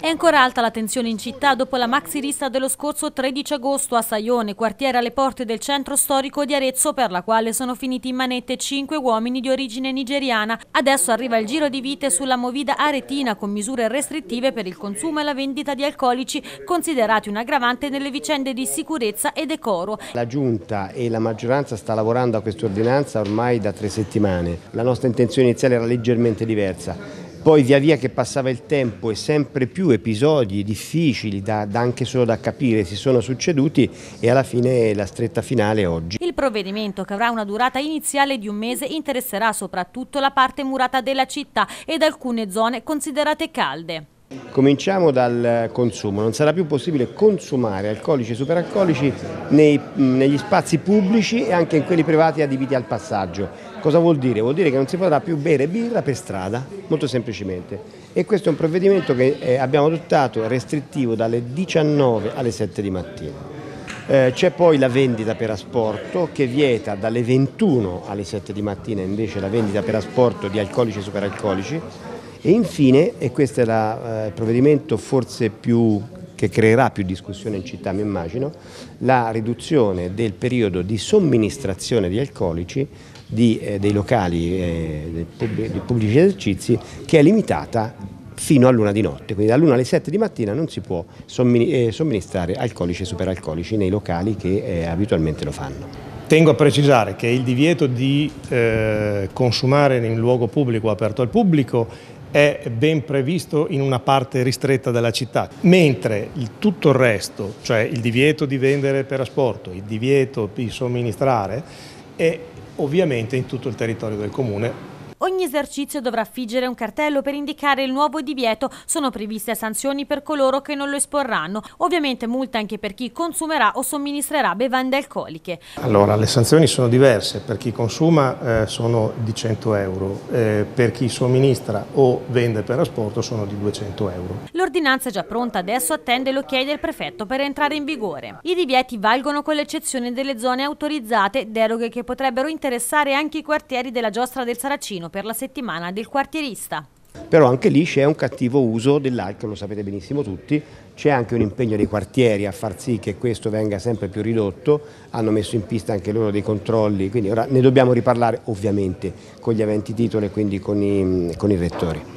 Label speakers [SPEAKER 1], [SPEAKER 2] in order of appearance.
[SPEAKER 1] È ancora alta la tensione in città dopo la maxi lista dello scorso 13 agosto a Saione, quartiere alle porte del centro storico di Arezzo, per la quale sono finiti in manette 5 uomini di origine nigeriana. Adesso arriva il giro di vite sulla movida aretina con misure restrittive per il consumo e la vendita di alcolici, considerati un aggravante nelle vicende di sicurezza e decoro.
[SPEAKER 2] La Giunta e la maggioranza sta lavorando a questa ordinanza ormai da 3 settimane. La nostra intenzione iniziale era leggermente diversa. Poi via via che passava il tempo e sempre più episodi difficili anche solo da capire si sono succeduti e alla fine la stretta finale è oggi.
[SPEAKER 1] Il provvedimento, che avrà una durata iniziale di un mese, interesserà soprattutto la parte murata della città ed alcune zone considerate calde.
[SPEAKER 2] Cominciamo dal consumo. Non sarà più possibile consumare alcolici e superalcolici negli spazi pubblici e anche in quelli privati adibiti al passaggio. Cosa vuol dire? Vuol dire che non si potrà più bere birra per strada, molto semplicemente. E questo è un provvedimento che abbiamo adottato restrittivo dalle 19 alle 7 di mattina. C'è poi la vendita per asporto che vieta dalle 21 alle 7 di mattina invece la vendita per asporto di alcolici e superalcolici. E infine, e questo è il provvedimento forse che creerà più discussione in città, mi immagino, la riduzione del periodo di somministrazione di alcolici dei locali di pubblici esercizi, che è limitata fino all'1 di notte, quindi dall'1 alle 7 di mattina non si può somministrare alcolici e superalcolici nei locali che abitualmente lo fanno.
[SPEAKER 3] Tengo a precisare che il divieto di consumare in luogo pubblico o aperto al pubblico è ben previsto in una parte ristretta della città, mentre tutto il resto, cioè il divieto di vendere per asporto, il divieto di somministrare, è ovviamente in tutto il territorio del comune.
[SPEAKER 1] Ogni esercizio dovrà affiggere un cartello per indicare il nuovo divieto. Sono previste sanzioni per coloro che non lo esporranno. Ovviamente multa anche per chi consumerà o somministrerà bevande alcoliche.
[SPEAKER 3] Allora, le sanzioni sono diverse. Per chi consuma sono di 100 euro, per chi somministra o vende per asporto sono di 200 euro.
[SPEAKER 1] L'ordinanza è già pronta, adesso attende l'ok del prefetto per entrare in vigore. I divieti valgono con l'eccezione delle zone autorizzate, deroghe che potrebbero interessare anche i quartieri della Giostra del Saracino per la settimana del quartierista.
[SPEAKER 2] Però anche lì c'è un cattivo uso dell'alcol, lo sapete benissimo tutti, c'è anche un impegno dei quartieri a far sì che questo venga sempre più ridotto, hanno messo in pista anche loro dei controlli, quindi ora ne dobbiamo riparlare ovviamente con gli aventi titolo e quindi con i rettori.